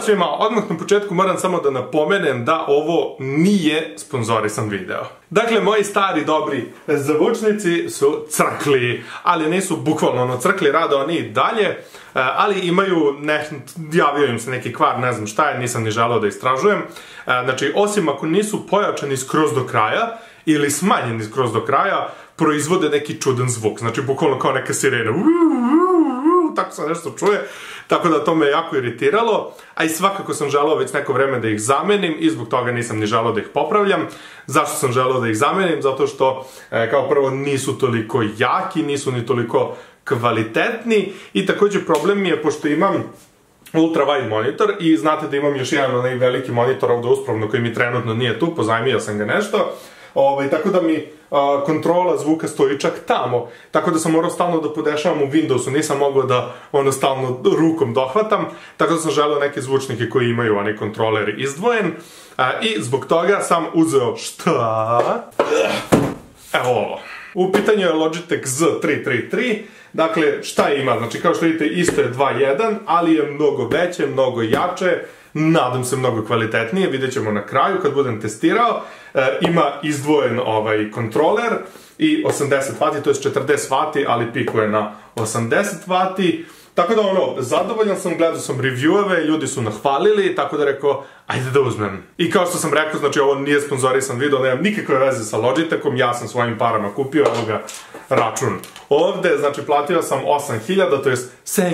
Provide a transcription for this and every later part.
svima, odmah na početku moram samo da napomenem da ovo nije sponzorisan video. Dakle, moji stari dobri zvučnici su crkli, ali nisu bukvalno ono crkli, rade oni i dalje, ali imaju, javio im se neki kvar, ne znam šta je, nisam ni želeo da istražujem. Znači, osim ako nisu pojačani skroz do kraja, ili smanjeni skroz do kraja, proizvode neki čudan zvuk, znači bukvalno kao neka sirena, tako se nešto čuje, tako da to me jako iritiralo, a i svakako sam želeo već neko vreme da ih zamenim i zbog toga nisam ni želeo da ih popravljam. Zašto sam želeo da ih zamenim? Zato što, kao prvo, nisu toliko jaki, nisu ni toliko kvalitetni i također problem mi je, pošto imam ultra wide monitor i znate da imam još jedan onaj veliki monitor ovdje uspravno koji mi trenutno nije tu, pozajmio sam ga nešto, tako da mi kontrola zvuka stoji čak tamo, tako da sam morao stalno da podešavam u Windowsu, nisam mogao da ono stalno rukom dohvatam, tako da sam želeo neke zvučnike koji imaju onaj kontroler izdvojen i zbog toga sam uzeo šta? Evo ovo. U pitanju je Logitech Z333, dakle šta ima? Znači kao što vidite isto je 2.1, ali je mnogo veće, mnogo jače, nadam se mnogo kvalitetnije, vidjet ćemo na kraju kad budem testirao. Ima izdvojen kontroler i 80 W, to je 40 W, ali pikuje na 80 W. Tako da ono, zadovoljan sam, gledao sam revieweve, ljudi su nahvalili, tako da rekao, ajde da uzmem. I kao što sam rekao, znači ovo nije sponzorisan video, nemam nikakve veze sa Logitechom, ja sam svojim parama kupio, evo ga račun ovde, znači platio sam 8.000, to je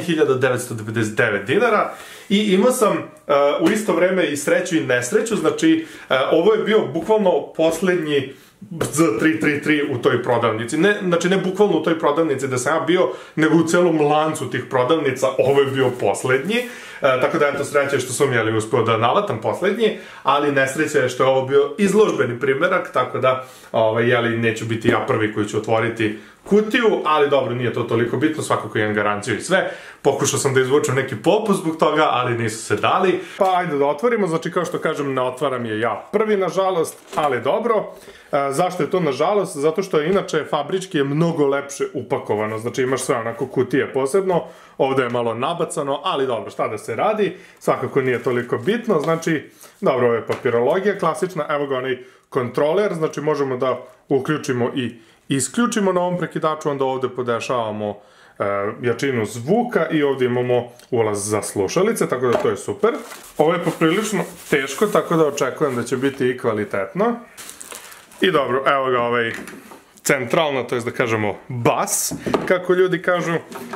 7.999 dinara i imao sam u isto vreme i sreću i nesreću, znači ovo je bio bukvalno poslednji Z333 u toj prodavnici. Znači ne bukvalno u toj prodavnici da sam ja bio, nego u celom lancu tih prodavnica, ovo je bio poslednji. Tako da eto, sreća je što sam uspeo da navatam poslednji, ali nesreća je što je ovo bio izložbeni primerak, tako da neću biti ja prvi koji ću otvoriti kutiju, ali dobro, nije to toliko bitno, svakako imam garanciju i sve. Pokušao sam da izvučem neki popust zbog toga, ali nisu se dali. Pa ajde da otvorimo, znači kao što kažem, ne otvaram je ja prvi, nažalost, ali dobro. Zašto je to nažalost? Zato što je inače fabrički je mnogo lepše upakovano, znači imaš sve onako kutije posebno, ovdje je malo nabacano, ali dobro, šta da se radi, svakako nije toliko bitno, znači, dobro, ovo je papirologija klasična, evo ga onaj kontroler, znači možemo da uključimo i isključimo na ovom prekidaču, onda ovdje podešavamo jačinu zvuka i ovdje imamo ulaz za slušalice, tako da to je super. Ovo je poprilično teško, tako da očekujem da će biti i kvalitetno. I dobro, evo ga ovaj centralno, to je da kažemo bas, kako ljudi kažu.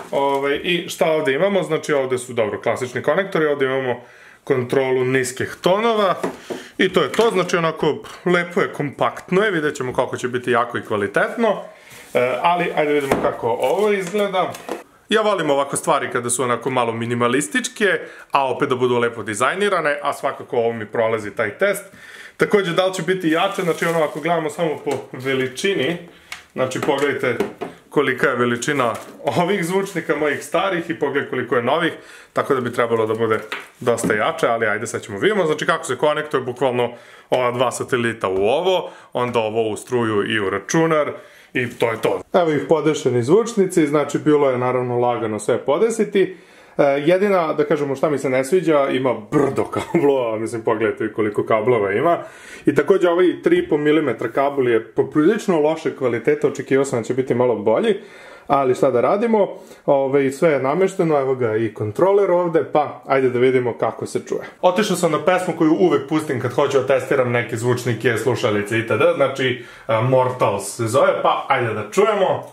I šta ovdje imamo? Znači ovdje su, dobro, klasični konektori, ovdje imamo kontrolu niskih tonova i to je to, znači onako lepo je, kompaktno je, vidjet ćemo kako će biti jako i kvalitetno, ali ajde vidimo kako ovo izgleda. Ja volim ovako stvari kada su onako malo minimalističke, a opet da budu lepo dizajnirane, a svakako ovo mi prolazi taj test. Također, da li će biti jače, znači ono ako gledamo samo po veličini, znači pogledajte kolika je veličina ovih zvučnika mojih starih i pogledaj koliko je novih, tako da bi trebalo da bude dosta jače, ali ajde sad ćemo vidimo. Znači kako se konektuje bukvalno ova dva satelita u ovo, onda ovo u struju i u računar i to je to. Evo ih podešeni zvučnici, znači bilo je naravno lagano sve podesiti. Jedina, da kažemo šta mi se ne sviđa, ima brdo kablova, mislim pogledajte koliko kablova ima. I također ovaj 3,5 mm kabel je poprilično loše kvalitete, očekivao sam da će biti malo bolji. Ali šta da radimo, sve je namešteno, evo ga i kontroler ovde, pa ajde da vidimo kako se čuje. Otišao sam na pesmu koju uvek pustim kad hoću da testiram neke zvučnike, slušalice itd. Znači Mortals se zove, pa ajde da čujemo.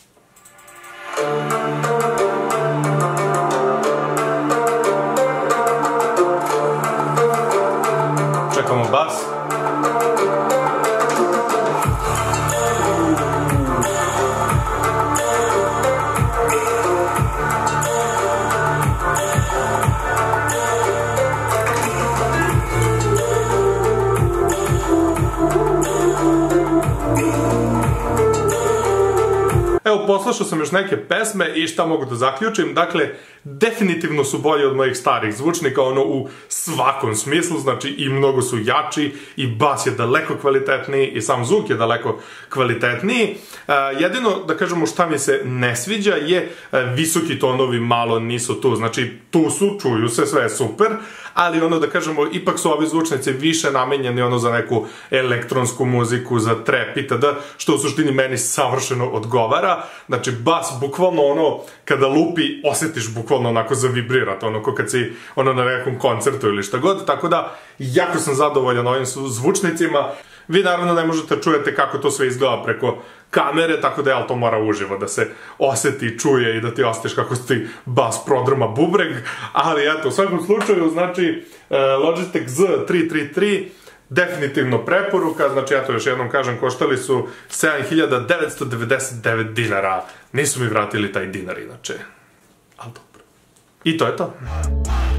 Čekamo bas. Evo, poslušao sam još neke pesme i šta mogu da zaključim, dakle, definitivno su bolji od mojih starih zvučnika, ono u svakom smislu, znači i mnogo su jači, i bas je daleko kvalitetniji, i sam zvuk je daleko kvalitetniji. Jedino, da kažemo, šta mi se ne sviđa je visoki tonovi malo nisu tu, znači tu su, čuju se, sve je super, ali ono da kažemo, ipak su ovi zvučnici više namenjeni ono za neku elektronsku muziku, za trap itd., što u suštini meni savršeno odgovara. Znači, bas, bukvalno ono, kada lupi, osjetiš bukvalno onako zavibrirat, ono, ko kad si ono na nekom koncertu ili šta god, tako da, jako sam zadovoljan ovim zvučnicima. Vi naravno ne možete čujete kako to sve izgleda preko kamere, tako da to mora uživo da se osjeti, čuje i da ti osjetiš kako ti bas prodrma bubreg, ali eto, u svakom slučaju, znači, Logitech Z333, definitivno preporuka, znači, eto, još jednom kažem, koštali su 7.999 dinara, nisu mi vratili taj dinar inače, ali dobro. I to je to.